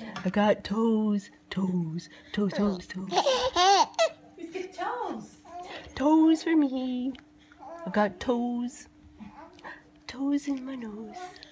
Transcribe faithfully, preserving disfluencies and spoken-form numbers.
I got toes, toes, toes, toes, toes. Who's got toes? Toes for me. I got toes. Toes in my nose.